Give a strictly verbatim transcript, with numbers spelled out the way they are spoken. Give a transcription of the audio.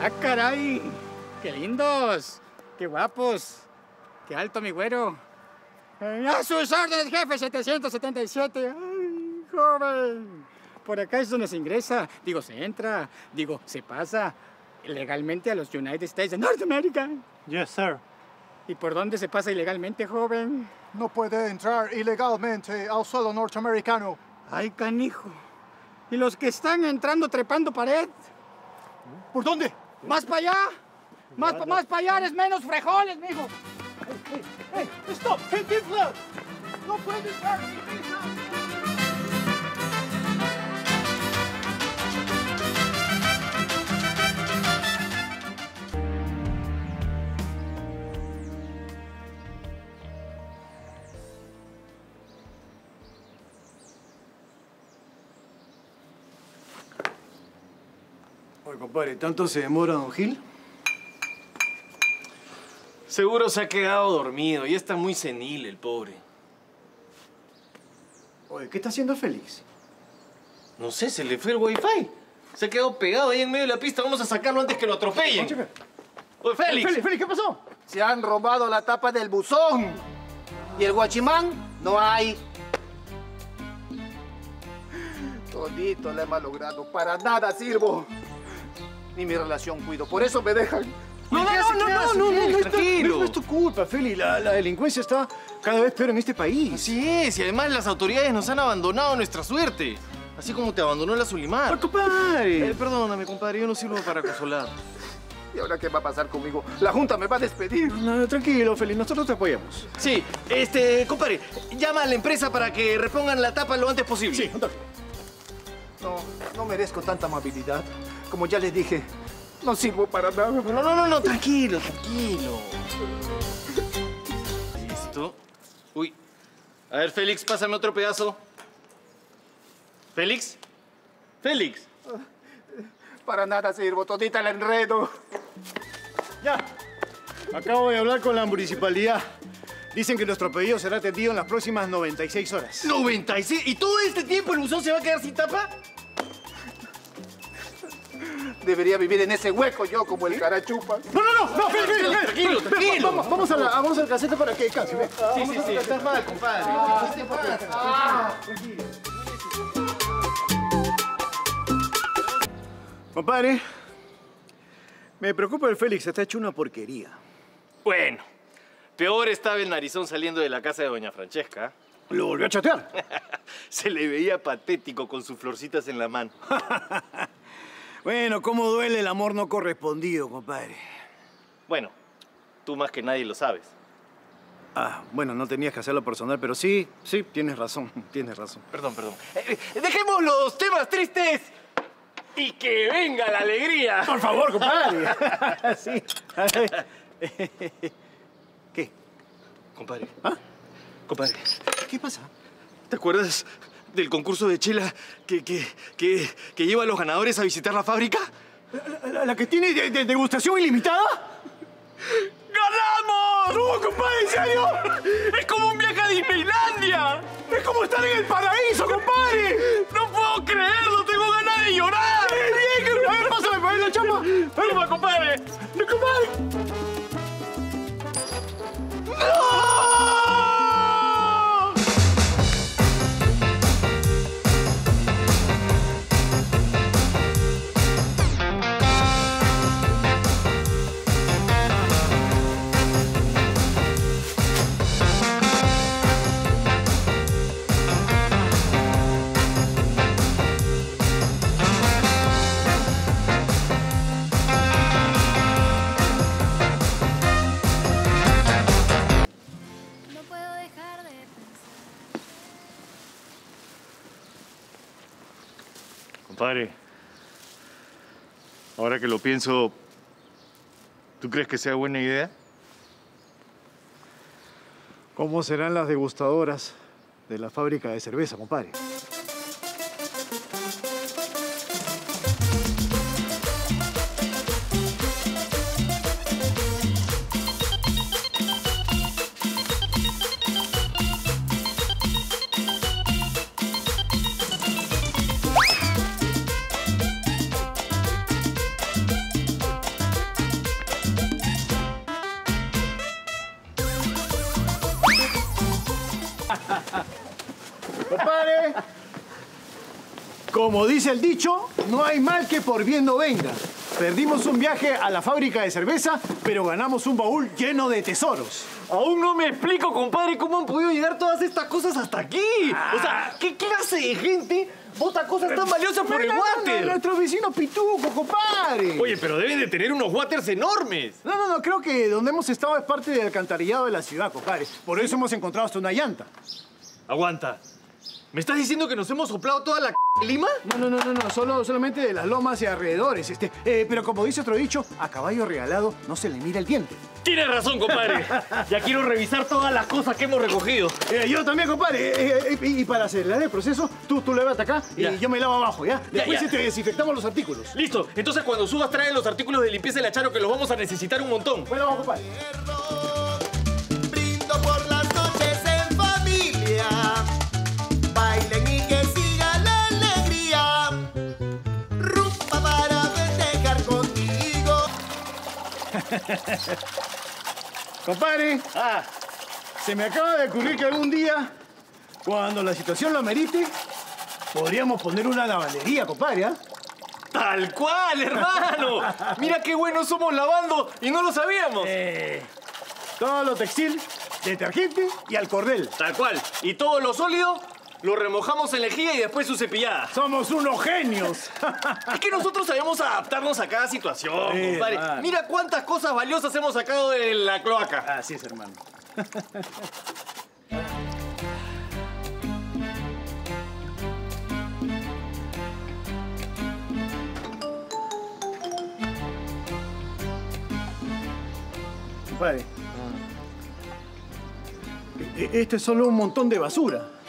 ¡Ah, caray! ¡Qué lindos! ¡Qué guapos! ¡Qué alto, mi güero! Eh, ¡A sus órdenes, jefe! setecientos setenta y siete. ¡Ay, joven! Por acá es donde se ingresa. Digo, se entra. Digo, se pasa legalmente a los United States de Norteamérica. Yes, sir. ¿Y por dónde se pasa ilegalmente, joven? No puede entrar ilegalmente al suelo norteamericano. ¡Ay, canijo! ¿Y los que están entrando trepando pared? ¿Por dónde? ¡Más para allá! ¡Más, pa, más para allá! ¡Eres menos frijoles, mijo! ¡Hey, hey, hey! ¡Stop! ¡Cantinflas! ¡No puede entrar! Oye, compadre, ¿tanto se demora, don Gil? Seguro se ha quedado dormido y está muy senil el pobre. Oye, ¿qué está haciendo Félix? No sé, se le fue el wifi. Se ha quedado pegado ahí en medio de la pista. Vamos a sacarlo antes que lo atropellen. Oye, Félix. Félix, Félix, ¿qué pasó? Se han robado la tapa del buzón. Y el guachimán no hay. Todito le he malogrado. Para nada sirvo. Ni mi relación cuido. Por eso me dejan. No, no, no, no, no, no, no, no, es tu- Tranquilo. no es tu culpa, Félix. La, la delincuencia está cada vez peor en este país. Así es, y además las autoridades nos han abandonado a nuestra suerte. Así como te abandonó la Solimar. ¡Ay, compadre! Eh, perdóname, compadre, yo no sirvo para consolar. ¿Y ahora qué va a pasar conmigo? La Junta me va a despedir. No, tranquilo, Félix, nosotros te apoyamos. Sí, este, compadre, llama a la empresa para que repongan la tapa lo antes posible. Sí, contacto. No, no merezco tanta amabilidad. Como ya les dije, no sirvo para nada. No, no, no, no, tranquilo, tranquilo. Listo. Uy. A ver, Félix, pásame otro pedazo. ¿Félix? ¿Félix? Para nada sirvo, todita la enredo. Ya. Acabo de hablar con la municipalidad. Dicen que nuestro pedido será atendido en las próximas noventa y seis horas. ¿noventa y seis? ¿Y todo este tiempo el buzón se va a quedar sin tapa? Debería vivir en ese hueco yo como el carachupa. No, no, no, no, Félix, Félix, Félix. Tranquilo, tranquilo. Vamos, vamos, a la, vamos al casete para que descanse. Ven. Sí, sí, sí, estás mal, compadre. ¿Qué te pasa? Compadre, me preocupa el Félix, está hecho una porquería. Bueno, peor estaba el narizón saliendo de la casa de doña Francesca. Lo volvió a chatear. Se le veía patético con sus florcitas en la mano. Bueno, cómo duele el amor no correspondido, compadre. Bueno, tú más que nadie lo sabes. Ah, bueno, no tenías que hacerlo personal, pero sí, sí, tienes razón, tienes razón. Perdón, perdón. Eh, eh, dejemos los temas tristes y que venga la alegría. Por favor, compadre. Sí. A ver. ¿Qué? Compadre. ¿Ah? Compadre, ¿Qué pasa? ¿te acuerdas del concurso de chela que, que, que, que lleva a los ganadores a visitar la fábrica? ¿La, la- la que tiene de- de- degustación ilimitada? ¡Ganamos! ¡No, compadre, en serio! ¡Es como un viaje a Disneylandia! ¡Es como estar en el paraíso, compadre! ¡No puedo creerlo! ¡Tengo ganas de llorar! ¡Qué bien! A ver, pásame para ver la chapa. ¡Toma, compadre! ¡No, compadre! No puedo dejar de pensar. Compadre, ahora que lo pienso, ¿tú crees que sea buena idea? ¿Cómo serán las degustadoras de la fábrica de cerveza, compadre? Como dice el dicho, no hay mal que por bien no venga. Perdimos un viaje a la fábrica de cerveza, pero ganamos un baúl lleno de tesoros. Aún no me explico, compadre, cómo han podido llegar todas estas cosas hasta aquí. O sea, ¿qué clase de gente bota cosas tan valiosas por el No, no, no, water? Nuestro vecino Pituco, compadre. Oye, pero deben de tener unos waters enormes. No, no, no, creo que donde hemos estado es parte del alcantarillado de la ciudad, compadre. Por eso hemos encontrado hasta una llanta. Aguanta. ¿Me estás diciendo que nos hemos soplado toda la c de Lima? No, no, no, no, no, solo, solamente de las lomas y alrededores. Este, eh, pero como dice otro dicho, a caballo regalado no se le mira el diente. Tienes razón, compadre. Ya quiero revisar todas las cosas que hemos recogido. Eh, yo también, compadre. Eh, eh, y para acelerar el proceso, tú, tú levanta acá y Ya. yo me lavo abajo, ¿ya? Después ya. te desinfectamos los artículos. Listo. Entonces, cuando subas, traen los artículos de limpieza de la Charo que los vamos a necesitar un montón. Bueno, vamos, compadre. Brindo por las noches en familia. Bailen y que siga la alegría. Rumba para festejar contigo. Compadre, Ah, se me acaba de ocurrir que algún día, cuando la situación lo amerite, podríamos poner una lavandería, compadre, ¿ah? tal cual, hermano. Mira qué buenos somos lavando y no lo sabíamos. Eh, todo lo textil, detergente y al cordel. Tal cual. Y todo lo sólido lo remojamos en lejía y después su cepillada. Somos unos genios. Es que nosotros sabemos adaptarnos a cada situación, Sí, compadre. hermano. Mira cuántas cosas valiosas hemos sacado de la cloaca. Así es, hermano. Compadre. E- e- Esto es solo un montón de basura.